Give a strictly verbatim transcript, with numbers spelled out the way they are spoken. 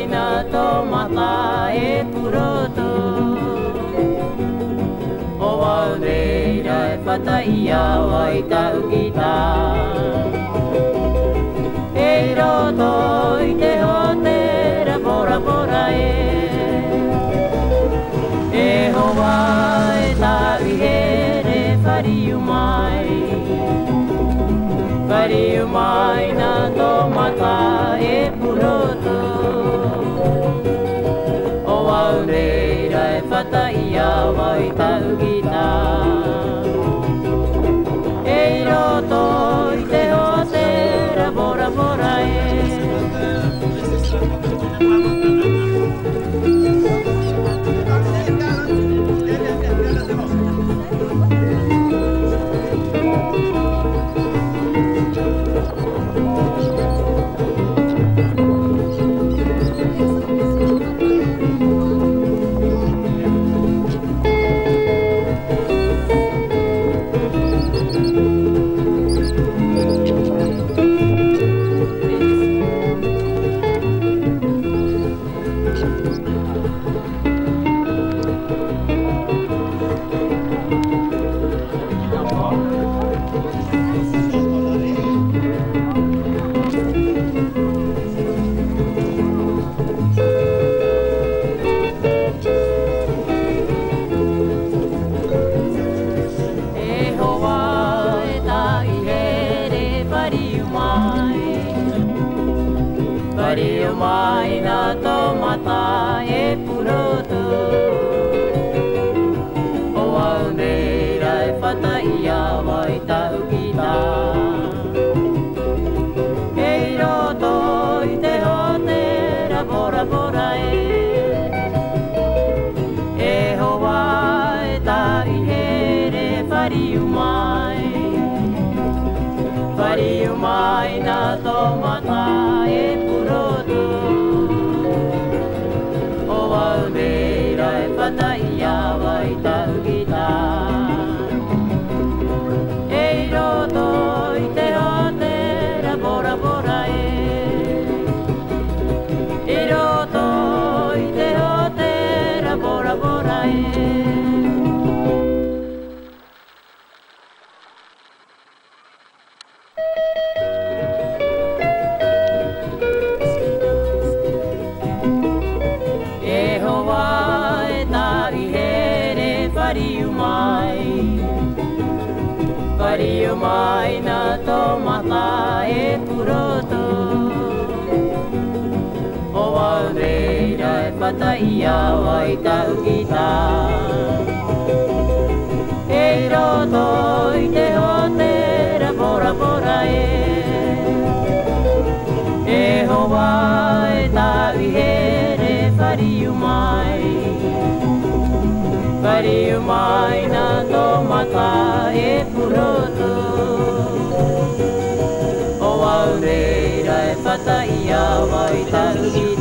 mai na tō mata e purotu. O wau reira e whataia wai tau ki tā. E roto i te hotera bora bora e. E hoa e tau i here whariu mai. Whariu mai na tō mata e purotu. O wau reira e whataia wai tau ki tā. E roto i te hotera bora bora e. Whariu mai na tō mata e purotu. O wau reira e whataia wai tau ki tā. E roto i te hotera bora bora e. E hoa e tai here whariu mai. Whariu mai na tō mata e purotu. O wau reira e whataia wai tau ki tā. E roto i te hotera bora bora e. E roto i te hotera bora bora e. Whariu mai, whariu mai na tō mata e purotu. O wau reira e whataia wai tau ki tā. E roto i te hotera bora bora e. E hoa e tau i here whariu mai. Whariu mai na tō mata e purotu. O wau reira e whataia wai tau ki